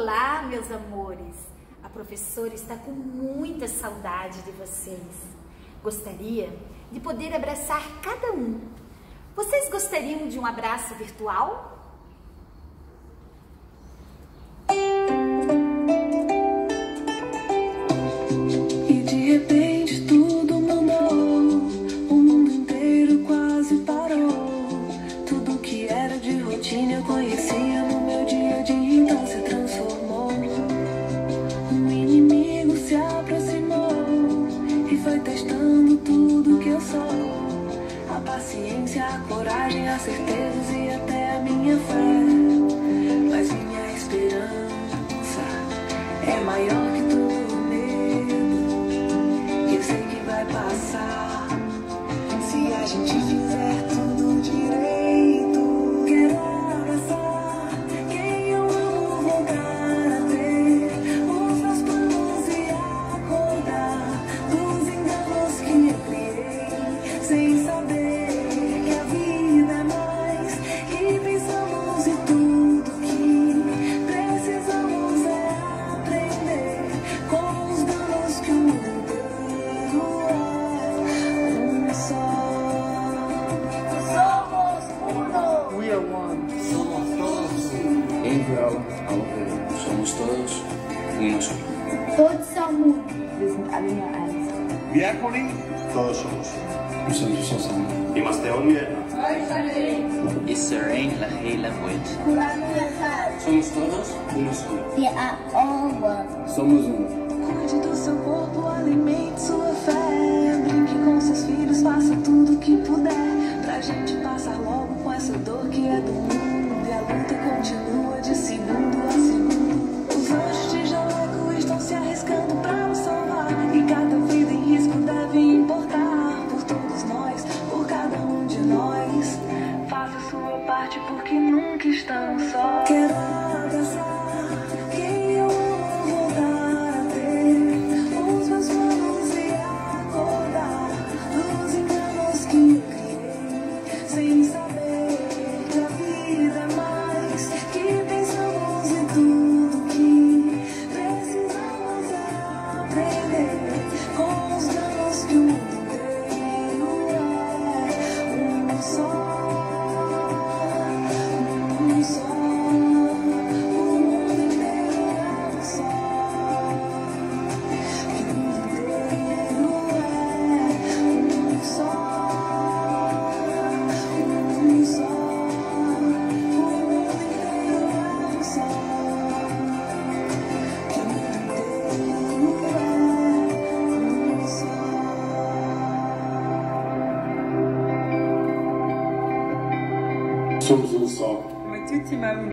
Olá, meus amores! A professora está com muita saudade de vocês. Gostaria de poder abraçar cada um. Vocês gostariam de um abraço virtual? E de repente tudo mudou, o mundo inteiro quase parou. Tudo que era de rotina eu conhecia no meu dia a dia, então se transformou. Um inimigo se aproximou e foi testando tudo que eu sou. A paciência, a coragem, as certezas e até a minha fé. Mas minha esperança é maior que todo medo. Eu sei que vai passar se a gente fizer tudo direito. Quero abraçar quem eu amo, voltar a ter os meus planos e acordar dos enganos que eu criei, sem saber que a vida é mais que pensamos e tudo que precisamos é aprender com os danos que o mundo é um só. Somos uno. We are one. Somos todos uno. Israel, somos todos uno solo. Todos são uno. Wir sind alle nur eins. Diácono, todos somos uno. Somos zusammen. Israel la hela wet. Somos todos uno solo. We are all one. Somos uno. Cuide do seu corpo, alimente sua fé. Brinque com seus filhos, faça tudo o que puder pra gente passar logo com essa dor que é do mundo. E a luta continua de segundo a segundo. Os anjos de jaleco estão se arriscando pra nos salvar, e cada vida em risco deve importar. Por todos nós, por cada um de nós, faça sua parte porque nunca estamos sós. Quero abraçar quem eu amo, voltar a ter os meus planos e acordar dos enganos que eu criei, sem saber que a vida é mais que pensamos e tudo que precisamos é aprender com os danos que o mundo inteiro é um só. Um só, o mundo inteiro é um só. O mundo inteiro é um só. Um só, o mundo inteiro é um só. O mundo inteiro é um só. Somos um só. Siamo tutti ma uno.